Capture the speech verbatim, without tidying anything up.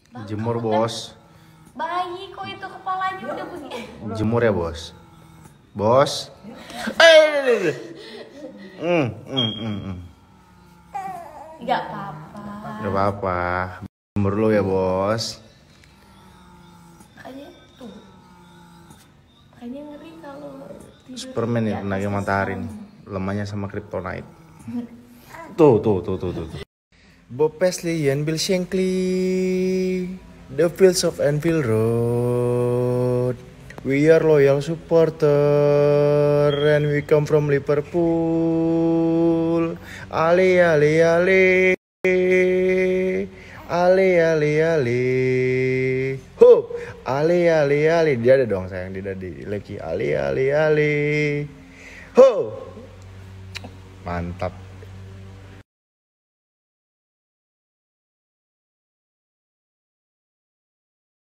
Bangka, Jemur bos. Bayi kok itu kepalanya udah begini. Jemur ya bos. Bos. Eh. Hmm, hmm, hmm, hmm. Gak apa-apa. Gak apa-apa. Jemur lu ya bos. Kayaknya tuh. Kayaknya ngeri kalau tidur Superman di ya atas tenaga matahari nih. kasur. Lemahnya sama kryptonite. Tuh, tuh, tuh, tuh, tuh. Bob Paisley and Bill Shankly, The Fields of Anfield Road. We are loyal supporter and we come from Liverpool. Ale ale ale. Ale ale ale. Ho, ale ale ale. Dia ada dong sayang, dia ada di Leki. Ale ale ale. Ho. Mantap.